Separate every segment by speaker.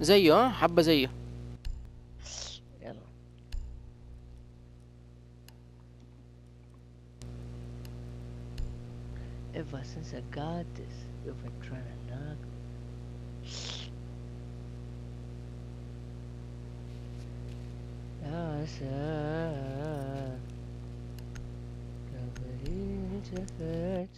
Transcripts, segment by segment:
Speaker 1: زيه، ها حبة زيه.
Speaker 2: يلا ever since I got this you've been trying to knock يا ساتر قبلي جفت.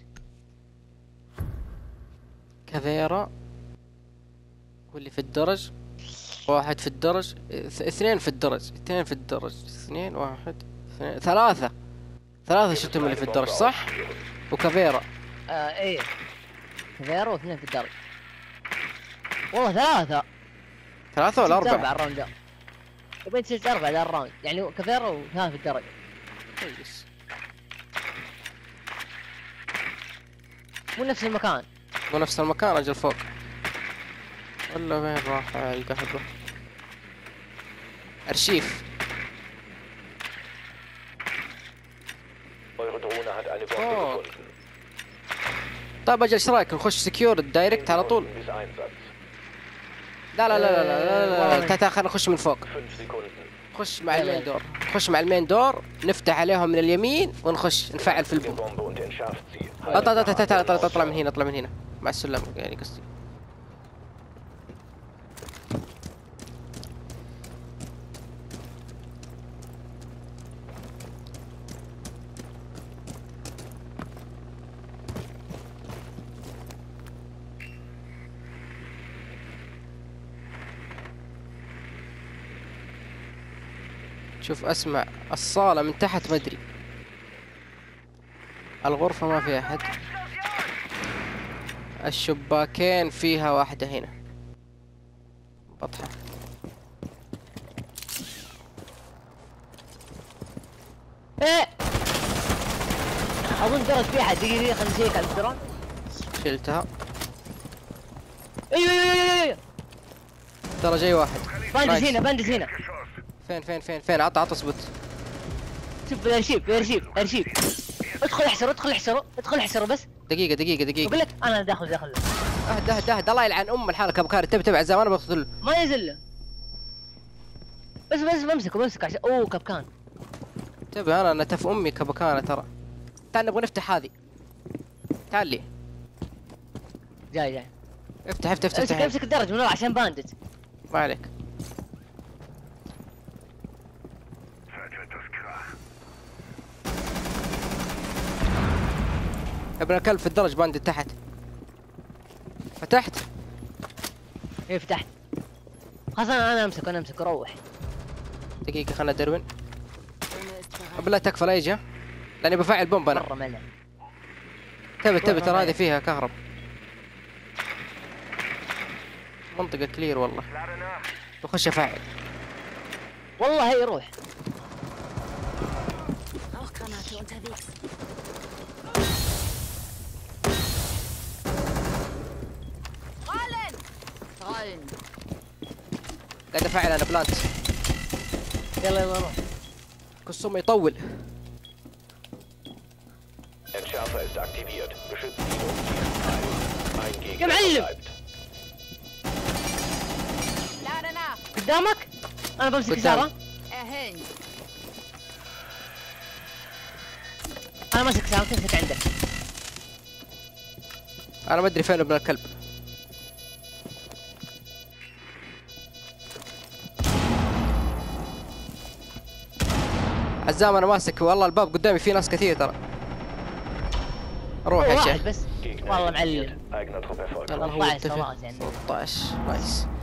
Speaker 1: كافيرا واللي في الدرج، واحد في الدرج، اثنين في الدرج، اثنين في الدرج، اثنين، واحد، اثنين، ثلاثة شفتهم اللي في الدرج صح؟ وكافيرا.
Speaker 2: ايه كفيرو واثنين في الدرج. والله ثلاثة.
Speaker 1: ثلاثة ولا
Speaker 2: أربعة
Speaker 1: أربعة؟
Speaker 2: الراوند ده. يبين تصير أربعة ذا الراوند، يعني كفيرو وثلاثة في الدرج.
Speaker 1: كويس.
Speaker 2: مو نفس المكان.
Speaker 1: مو نفس المكان، أجل فوق. ولا وين راح القهوة؟ أرشيف. فوق. طيب أجل إيش رأيك نخش سكيور الدايركت على طول؟ لا لا لا لا لا لا لا، تعال خلينا نخش من فوق. خش مع المين دور، خش مع المين دور، نفتح عليهم من اليمين ونخش نفعل في البوم. اطلع من هنا، اطلع من هنا مع السلم يعني قصدي. شوف اسمع الصالة من تحت ما ادري، الغرفة ما فيها احد، الشباكين فيها واحدة هنا بطحة.
Speaker 2: ايه اظن درج في احد. دقيقة خلينا نشيك على الدرون.
Speaker 1: شلتها.
Speaker 2: ايوه
Speaker 1: ترى جاي واحد.
Speaker 2: بندز هنا، بندز هنا.
Speaker 1: فين عطى اصبت.
Speaker 2: شوف بالارشيف ارشيف. ادخل احسره بس.
Speaker 1: دقيقة
Speaker 2: اقول لك انا داخل.
Speaker 1: اهدى الله يلعن ام الحالة كبكاري، تبع الزمان انا بدخل.
Speaker 2: ما ينزل له. بس بمسك عشان اوه كبكان.
Speaker 1: تبع انا نتف امي كبكانة ترى. تعال نبغى نفتح هذه. تعال لي.
Speaker 2: جاي.
Speaker 1: افتح.
Speaker 2: امسك الدرج من ورا عشان باندت.
Speaker 1: ما عليك. ابن الكلب في الدرج باندت تحت. فتحت.
Speaker 2: ايه فتحت. خلاص انا امسك روح.
Speaker 1: دقيقة خلنا ادرون. بالله تكفى لا يجي، لاني بفعل بومب انا.
Speaker 2: مرة ملل.
Speaker 1: تبي ترى هذه فيها كهرب. منطقة كلير والله. بخش افعل.
Speaker 2: والله هي روح.
Speaker 1: قاعد افعل انا بلانت.
Speaker 2: يلا روح.
Speaker 1: كسوم يطول.
Speaker 2: يا معلم قدامك. انا بمسك سارة. انا ماسك سارة تمسك عندك.
Speaker 1: انا ما ادري فين ابن الكلب. عزام انا ماسك والله الباب قدامي في ناس كثير ترى. روح يا شيخ
Speaker 2: بس والله معلم.
Speaker 1: 13 نايس.